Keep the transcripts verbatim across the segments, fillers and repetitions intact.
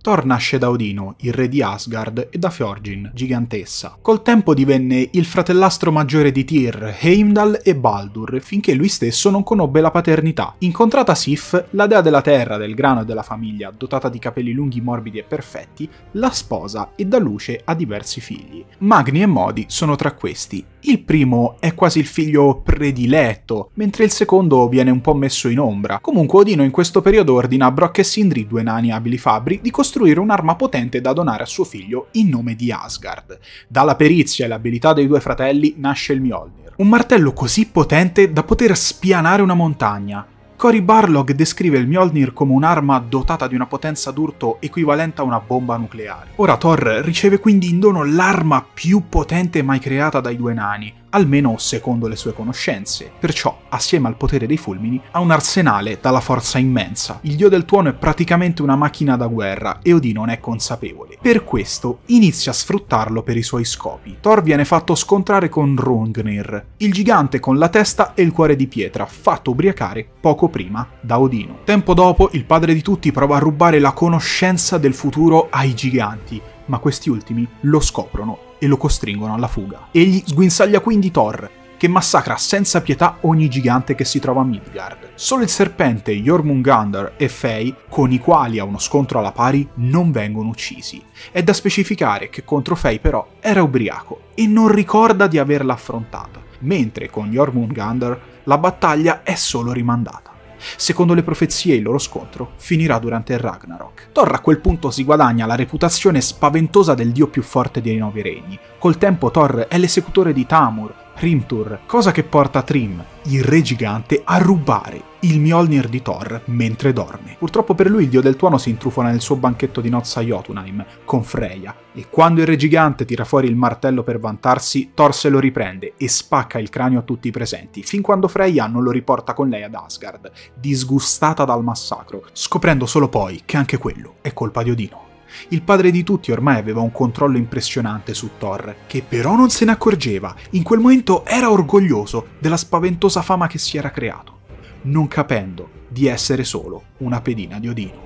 Thor nasce da Odino, il re di Asgard, e da Fjorgyn, gigantessa. Col tempo divenne il fratellastro maggiore di Tyr, Heimdall e Baldur, finché lui stesso non conobbe la paternità. Incontrata Sif, la dea della terra, del grano e della famiglia, dotata di capelli lunghi, morbidi e perfetti, la sposa e dà luce a diversi figli. Magni e Modi sono tra questi. Il primo è quasi il figlio prediletto, mentre il secondo viene un po' messo in ombra. Comunque Odino in questo periodo ordina a Brock e Sindri, due nani abili fabbri, di costruire un'arma potente da donare a suo figlio in nome di Asgard. Dalla perizia e l'abilità dei due fratelli nasce il Mjolnir, un martello così potente da poter spianare una montagna. Cory Barlog descrive il Mjolnir come un'arma dotata di una potenza d'urto equivalente a una bomba nucleare. Ora Thor riceve quindi in dono l'arma più potente mai creata dai due nani, almeno secondo le sue conoscenze. Perciò, assieme al potere dei fulmini, ha un arsenale dalla forza immensa. Il dio del tuono è praticamente una macchina da guerra e Odino ne è consapevole. Per questo inizia a sfruttarlo per i suoi scopi. Thor viene fatto scontrare con Hrungnir, il gigante con la testa e il cuore di pietra, fatto ubriacare poco prima da Odino. Tempo dopo, il padre di tutti prova a rubare la conoscenza del futuro ai giganti, ma questi ultimi lo scoprono e lo costringono alla fuga. Egli sguinzaglia quindi Thor, che massacra senza pietà ogni gigante che si trova a Midgard. Solo il serpente Jormungandr e Fei, con i quali ha uno scontro alla pari, non vengono uccisi. È da specificare che contro Fei però era ubriaco e non ricorda di averla affrontata, mentre con Jormungandr la battaglia è solo rimandata. Secondo le profezie il loro scontro finirà durante il Ragnarok. Thor a quel punto si guadagna la reputazione spaventosa del dio più forte dei nove regni. Col tempo Thor è l'esecutore di Tamur, Hrimthur, cosa che porta Thrym, il re gigante, a rubare il Mjolnir di Thor mentre dorme. Purtroppo per lui il dio del tuono si intrufola nel suo banchetto di nozze a Jotunheim con Freya, e quando il re gigante tira fuori il martello per vantarsi, Thor se lo riprende e spacca il cranio a tutti i presenti, fin quando Freya non lo riporta con lei ad Asgard, disgustata dal massacro, scoprendo solo poi che anche quello è colpa di Odino. Il padre di tutti ormai aveva un controllo impressionante su Thor, che però non se ne accorgeva. In quel momento era orgoglioso della spaventosa fama che si era creato, non capendo di essere solo una pedina di Odino.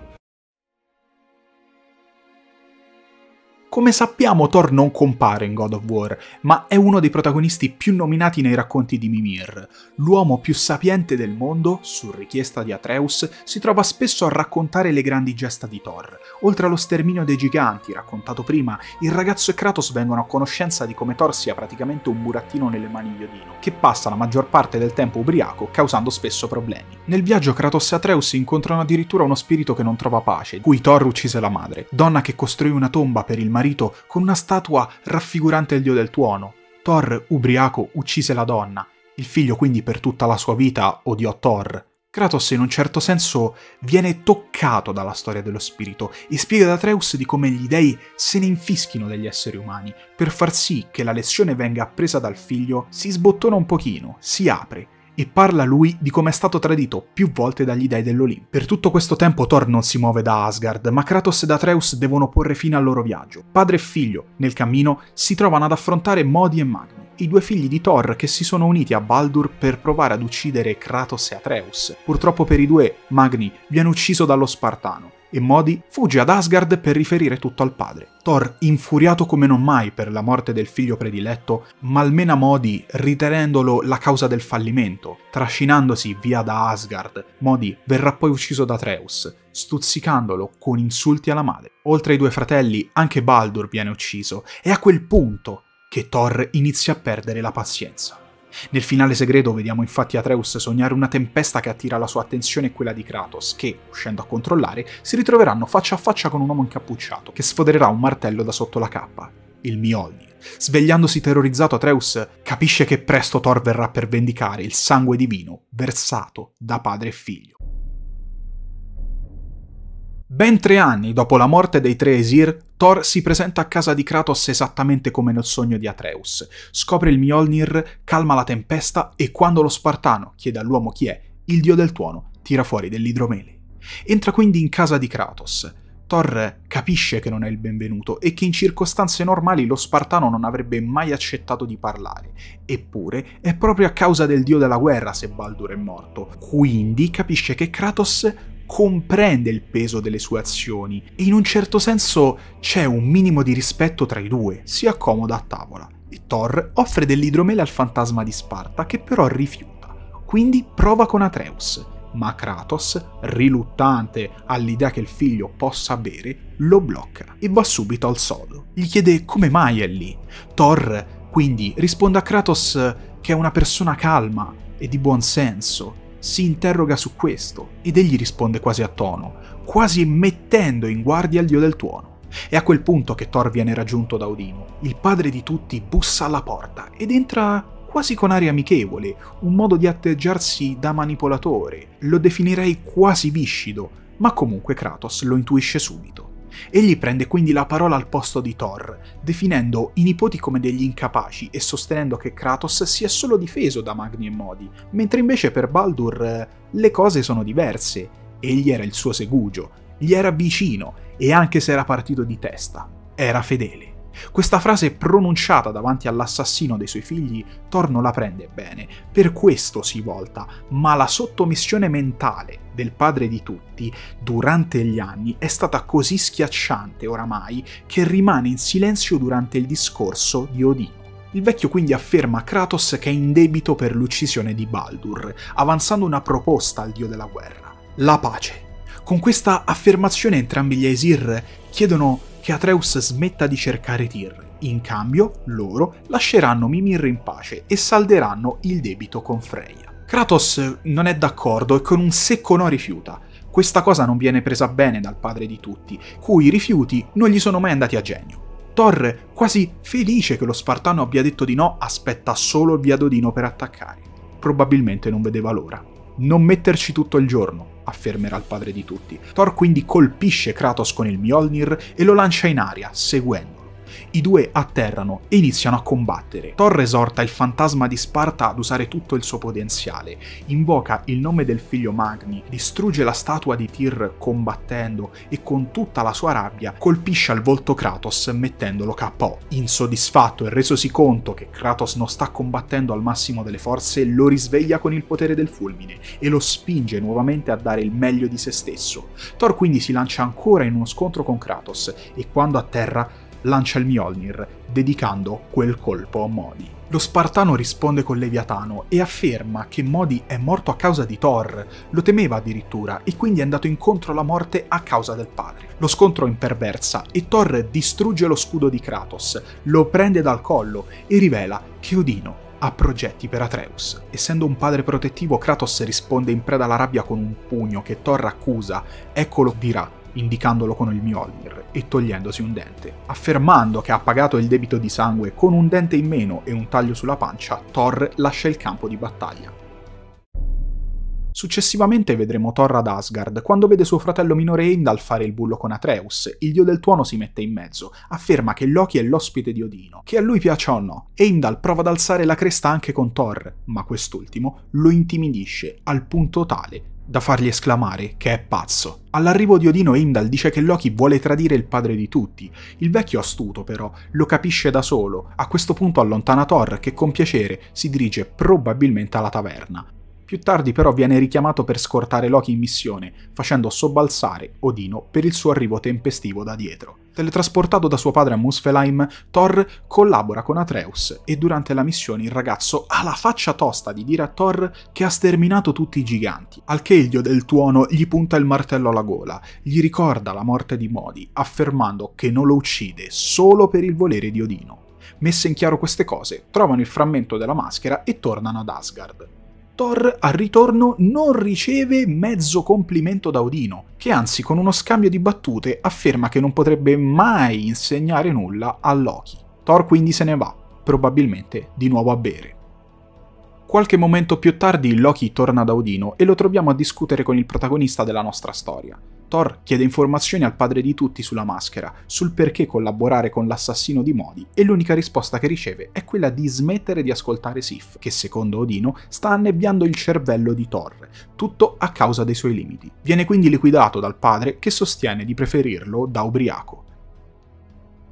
Come sappiamo, Thor non compare in God of War, ma è uno dei protagonisti più nominati nei racconti di Mimir. L'uomo più sapiente del mondo, su richiesta di Atreus, si trova spesso a raccontare le grandi gesta di Thor. Oltre allo sterminio dei giganti, raccontato prima, il ragazzo e Kratos vengono a conoscenza di come Thor sia praticamente un burattino nelle mani di Odino, che passa la maggior parte del tempo ubriaco, causando spesso problemi. Nel viaggio Kratos e Atreus incontrano addirittura uno spirito che non trova pace, cui Thor uccise la madre, donna che costruì una tomba per il marito con una statua raffigurante il dio del tuono. Thor, ubriaco, uccise la donna. Il figlio quindi per tutta la sua vita odiò Thor. Kratos in un certo senso viene toccato dalla storia dello spirito e spiega ad Atreus di come gli dei se ne infischino degli esseri umani. Per far sì che la lezione venga appresa dal figlio, si sbottona un pochino, si apre e parla lui di come è stato tradito più volte dagli dei dell'Olimpo. Per tutto questo tempo Thor non si muove da Asgard, ma Kratos ed Atreus devono porre fine al loro viaggio. Padre e figlio, nel cammino, si trovano ad affrontare Modi e Magni, i due figli di Thor che si sono uniti a Baldur per provare ad uccidere Kratos e Atreus. Purtroppo per i due, Magni viene ucciso dallo Spartano e Modi fugge ad Asgard per riferire tutto al padre. Thor, infuriato come non mai per la morte del figlio prediletto, malmena Modi ritenendolo la causa del fallimento. Trascinandosi via da Asgard, Modi verrà poi ucciso da Atreus, stuzzicandolo con insulti alla madre. Oltre ai due fratelli, anche Baldur viene ucciso, e a quel punto che Thor inizia a perdere la pazienza. Nel finale segreto vediamo infatti Atreus sognare una tempesta che attira la sua attenzione e quella di Kratos, che, uscendo a controllare, si ritroveranno faccia a faccia con un uomo incappucciato, che sfodererà un martello da sotto la cappa, il Mjolnir. Svegliandosi terrorizzato, Atreus capisce che presto Thor verrà per vendicare il sangue divino versato da padre e figlio. Ben tre anni dopo la morte dei tre Aesir, Thor si presenta a casa di Kratos esattamente come nel sogno di Atreus. Scopre il Mjolnir, calma la tempesta e quando lo Spartano chiede all'uomo chi è, il dio del tuono tira fuori dell'idromele. Entra quindi in casa di Kratos. Thor capisce che non è il benvenuto e che in circostanze normali lo Spartano non avrebbe mai accettato di parlare. Eppure è proprio a causa del dio della guerra se Baldur è morto. Quindi capisce che Kratos comprende il peso delle sue azioni e in un certo senso c'è un minimo di rispetto tra i due, si accomoda a tavola e Thor offre dell'idromele al fantasma di Sparta che però rifiuta, quindi prova con Atreus, ma Kratos, riluttante all'idea che il figlio possa bere, lo blocca e va subito al sodo. Gli chiede come mai è lì. Thor quindi risponde a Kratos che è una persona calma e di buon senso. Si interroga su questo ed egli risponde quasi a tono, quasi mettendo in guardia il dio del tuono. È a quel punto che Thor viene raggiunto da Odino. Il padre di tutti bussa alla porta ed entra quasi con aria amichevole, un modo di atteggiarsi da manipolatore. Lo definirei quasi viscido, ma comunque Kratos lo intuisce subito. Egli prende quindi la parola al posto di Thor, definendo i nipoti come degli incapaci e sostenendo che Kratos si è solo difeso da Magni e Modi, mentre invece per Baldur eh, le cose sono diverse. Egli era il suo segugio, gli era vicino e anche se era partito di testa, era fedele. Questa frase pronunciata davanti all'assassino dei suoi figli, Thor non la prende bene, per questo si volta, ma la sottomissione mentale del padre di tutti durante gli anni è stata così schiacciante oramai che rimane in silenzio durante il discorso di Odino. Il vecchio quindi afferma a Kratos che è in debito per l'uccisione di Baldur, avanzando una proposta al dio della guerra: la pace. Con questa affermazione entrambi gli Aesir chiedono che Atreus smetta di cercare Tyr. In cambio, loro lasceranno Mimir in pace e salderanno il debito con Freya. Kratos non è d'accordo e con un secco no rifiuta. Questa cosa non viene presa bene dal padre di tutti, cui i rifiuti non gli sono mai andati a genio. Thor, quasi felice che lo Spartano abbia detto di no, aspetta solo il via d'Odino per attaccare. Probabilmente non vedeva l'ora. Non metterci tutto il giorno, affermerà il padre di tutti. Thor quindi colpisce Kratos con il Mjolnir e lo lancia in aria, seguendolo. I due atterrano e iniziano a combattere. Thor esorta il fantasma di Sparta ad usare tutto il suo potenziale, invoca il nome del figlio Magni, distrugge la statua di Tyr combattendo e con tutta la sua rabbia colpisce al volto Kratos mettendolo K O. Insoddisfatto e resosi conto che Kratos non sta combattendo al massimo delle forze, lo risveglia con il potere del fulmine e lo spinge nuovamente a dare il meglio di se stesso. Thor quindi si lancia ancora in uno scontro con Kratos e quando atterra lancia il Mjolnir, dedicando quel colpo a Modi. Lo Spartano risponde con Leviatano e afferma che Modi è morto a causa di Thor, lo temeva addirittura e quindi è andato incontro alla morte a causa del padre. Lo scontro imperversa e Thor distrugge lo scudo di Kratos, lo prende dal collo e rivela che Odino ha progetti per Atreus. Essendo un padre protettivo, Kratos risponde in preda alla rabbia con un pugno che Thor accusa, eccolo dirà, indicandolo con il Mjolnir e togliendosi un dente. Affermando che ha pagato il debito di sangue con un dente in meno e un taglio sulla pancia, Thor lascia il campo di battaglia. Successivamente vedremo Thor ad Asgard, quando vede suo fratello minore Heimdall fare il bullo con Atreus. Il dio del tuono si mette in mezzo, afferma che Loki è l'ospite di Odino, che a lui piaccia o no. Heimdall prova ad alzare la cresta anche con Thor, ma quest'ultimo lo intimidisce al punto tale da fargli esclamare che è pazzo. All'arrivo di Odino, Heimdall dice che Loki vuole tradire il padre di tutti. Il vecchio astuto, però, lo capisce da solo. A questo punto allontana Thor, che con piacere si dirige probabilmente alla taverna. Più tardi però viene richiamato per scortare Loki in missione, facendo sobbalzare Odino per il suo arrivo tempestivo da dietro. Teletrasportato da suo padre a Muspelheim, Thor collabora con Atreus e durante la missione il ragazzo ha la faccia tosta di dire a Thor che ha sterminato tutti i giganti, al che il dio del tuono gli punta il martello alla gola, gli ricorda la morte di Modi, affermando che non lo uccide solo per il volere di Odino. Messe in chiaro queste cose, trovano il frammento della maschera e tornano ad Asgard. Thor al ritorno non riceve mezzo complimento da Odino, che anzi con uno scambio di battute afferma che non potrebbe mai insegnare nulla a Loki. Thor quindi se ne va, probabilmente di nuovo a bere. Qualche momento più tardi Loki torna da Odino e lo troviamo a discutere con il protagonista della nostra storia. Thor chiede informazioni al padre di tutti sulla maschera, sul perché collaborare con l'assassino di Modi, e l'unica risposta che riceve è quella di smettere di ascoltare Sif, che secondo Odino sta annebbiando il cervello di Thor, tutto a causa dei suoi limiti. Viene quindi liquidato dal padre, che sostiene di preferirlo da ubriaco.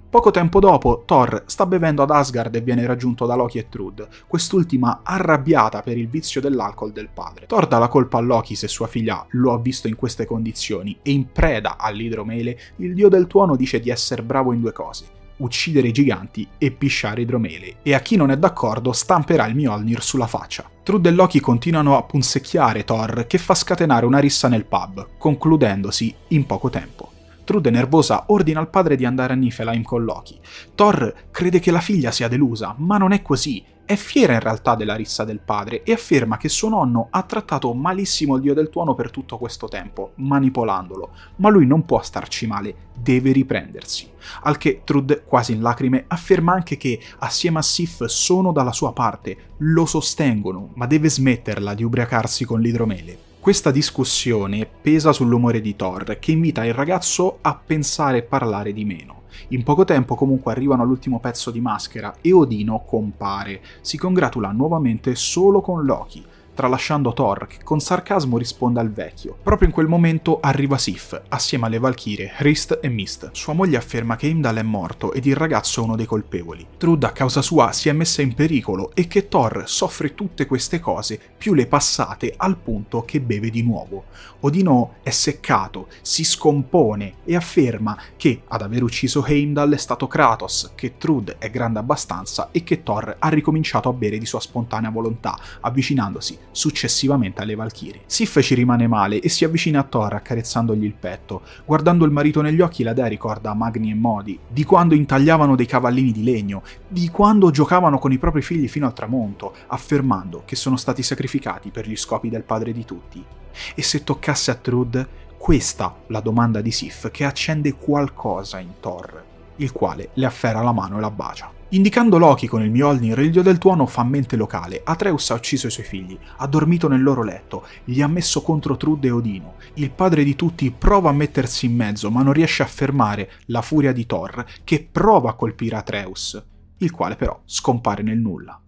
Poco tempo dopo, Thor sta bevendo ad Asgard e viene raggiunto da Loki e Trude, quest'ultima arrabbiata per il vizio dell'alcol del padre. Thor dà la colpa a Loki se sua figlia lo ha visto in queste condizioni e in preda all'idromele, il dio del tuono dice di essere bravo in due cose: uccidere i giganti e pisciare idromele, e a chi non è d'accordo stamperà il Mjolnir sulla faccia. Trude e Loki continuano a punzecchiare Thor, che fa scatenare una rissa nel pub, concludendosi in poco tempo. Trude, nervosa, ordina al padre di andare a Niflheim con Loki. Thor crede che la figlia sia delusa, ma non è così. È fiera in realtà della rissa del padre e afferma che suo nonno ha trattato malissimo il dio del tuono per tutto questo tempo, manipolandolo, ma lui non può starci male, deve riprendersi. Al che Trude, quasi in lacrime, afferma anche che assieme a Sif sono dalla sua parte, lo sostengono, ma deve smetterla di ubriacarsi con l'idromele. Questa discussione pesa sull'umore di Thor, che invita il ragazzo a pensare e parlare di meno. In poco tempo comunque arrivano all'ultimo pezzo di maschera e Odino compare. Si congratula nuovamente solo con Loki, tralasciando Thor, che con sarcasmo risponde al vecchio. Proprio in quel momento arriva Sif, assieme alle Valchirie, Hrist e Mist. Sua moglie afferma che Heimdall è morto ed il ragazzo è uno dei colpevoli. Trude a causa sua si è messa in pericolo e che Thor soffre tutte queste cose, più le passate, al punto che beve di nuovo. Odino è seccato, si scompone e afferma che ad aver ucciso Heimdall è stato Kratos, che Trude è grande abbastanza e che Thor ha ricominciato a bere di sua spontanea volontà, avvicinandosi successivamente alle Valchirie. Sif ci rimane male e si avvicina a Thor accarezzandogli il petto. Guardando il marito negli occhi, la dea ricorda Magni e Modi, di quando intagliavano dei cavallini di legno, di quando giocavano con i propri figli fino al tramonto, affermando che sono stati sacrificati per gli scopi del padre di tutti. E se toccasse a Trude? Questa la domanda di Sif, che accende qualcosa in Thor, il quale le afferra la mano e la bacia. Indicando Loki con il Mjolnir, il dio del tuono fa mente locale. Atreus ha ucciso i suoi figli, ha dormito nel loro letto, li ha messo contro Trude e Odino. Il padre di tutti prova a mettersi in mezzo, ma non riesce a fermare la furia di Thor, che prova a colpire Atreus, il quale però scompare nel nulla.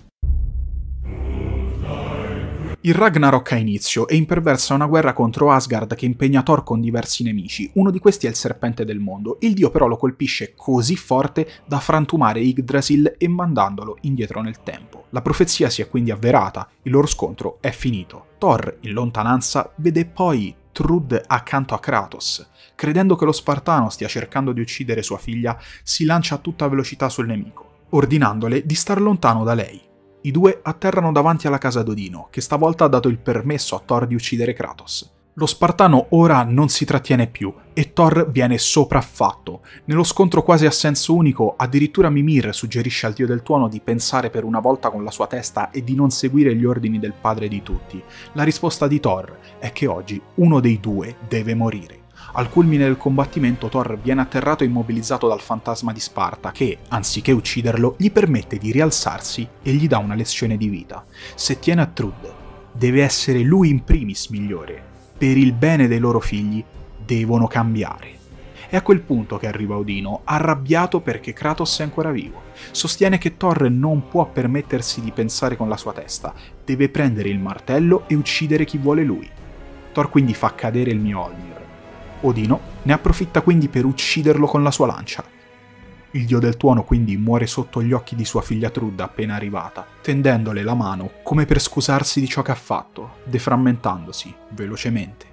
Il Ragnarok ha inizio e imperversa una guerra contro Asgard che impegna Thor con diversi nemici. Uno di questi è il Serpente del Mondo. Il dio però lo colpisce così forte da frantumare Yggdrasil e mandandolo indietro nel tempo. La profezia si è quindi avverata, il loro scontro è finito. Thor, in lontananza, vede poi Trude accanto a Kratos. Credendo che lo Spartano stia cercando di uccidere sua figlia, si lancia a tutta velocità sul nemico, ordinandole di star lontano da lei. I due atterrano davanti alla casa d'Odino, che stavolta ha dato il permesso a Thor di uccidere Kratos. Lo Spartano ora non si trattiene più e Thor viene sopraffatto. Nello scontro quasi a senso unico, addirittura Mimir suggerisce al dio del tuono di pensare per una volta con la sua testa e di non seguire gli ordini del padre di tutti. La risposta di Thor è che oggi uno dei due deve morire. Al culmine del combattimento Thor viene atterrato e immobilizzato dal fantasma di Sparta che, anziché ucciderlo, gli permette di rialzarsi e gli dà una lezione di vita. Se tiene a Trude, deve essere lui in primis migliore. Per il bene dei loro figli devono cambiare. È a quel punto che arriva Odino, arrabbiato perché Kratos è ancora vivo. Sostiene che Thor non può permettersi di pensare con la sua testa, deve prendere il martello e uccidere chi vuole lui. Thor quindi fa cadere il Mjolnir. Odino ne approfitta quindi per ucciderlo con la sua lancia. Il dio del tuono quindi muore sotto gli occhi di sua figlia Trude appena arrivata, tendendole la mano come per scusarsi di ciò che ha fatto, deframmentandosi velocemente.